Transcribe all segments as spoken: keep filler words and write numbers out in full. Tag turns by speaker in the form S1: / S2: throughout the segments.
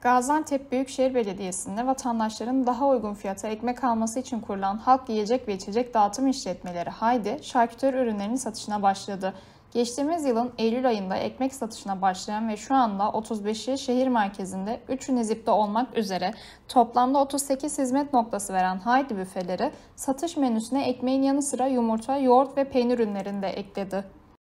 S1: Gaziantep Büyükşehir Belediyesi'nde vatandaşların daha uygun fiyata ekmek alması için kurulan halk yiyecek ve içecek dağıtım işletmeleri Haydi, şarküteri ürünlerinin satışına başladı. Geçtiğimiz yılın Eylül ayında ekmek satışına başlayan ve şu anda otuz beşi şehir merkezinde, üçü Nizip'te olmak üzere toplamda otuz sekiz hizmet noktası veren Haydi büfeleri, satış menüsüne ekmeğin yanı sıra yumurta, yoğurt ve peynir ürünlerini de ekledi.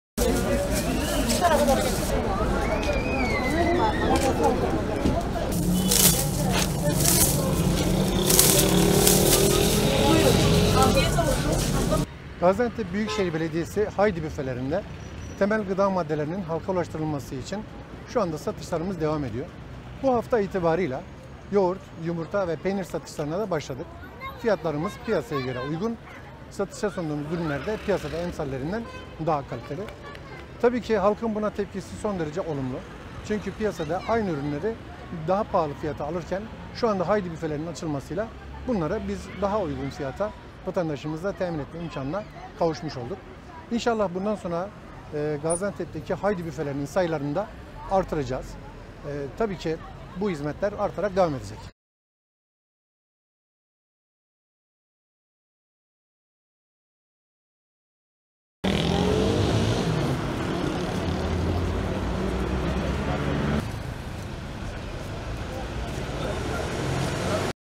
S2: Gaziantep Büyükşehir Belediyesi Haydi büfelerinde temel gıda maddelerinin halka ulaştırılması için şu anda satışlarımız devam ediyor. Bu hafta itibarıyla yoğurt, yumurta ve peynir satışlarına da başladık. Fiyatlarımız piyasaya göre uygun. Satışa sunduğumuz ürünler de piyasada emsallerinden daha kaliteli. Tabii ki halkın buna tepkisi son derece olumlu. Çünkü piyasada aynı ürünleri daha pahalı fiyata alırken şu anda Haydi büfelerinin açılmasıyla bunları biz daha uygun fiyata vatandaşımıza temin etme imkanına kavuşmuş olduk. İnşallah bundan sonra e, Gaziantep'teki Haydi büfelerinin sayılarını da artıracağız. E, tabii ki bu hizmetler artarak devam edecek.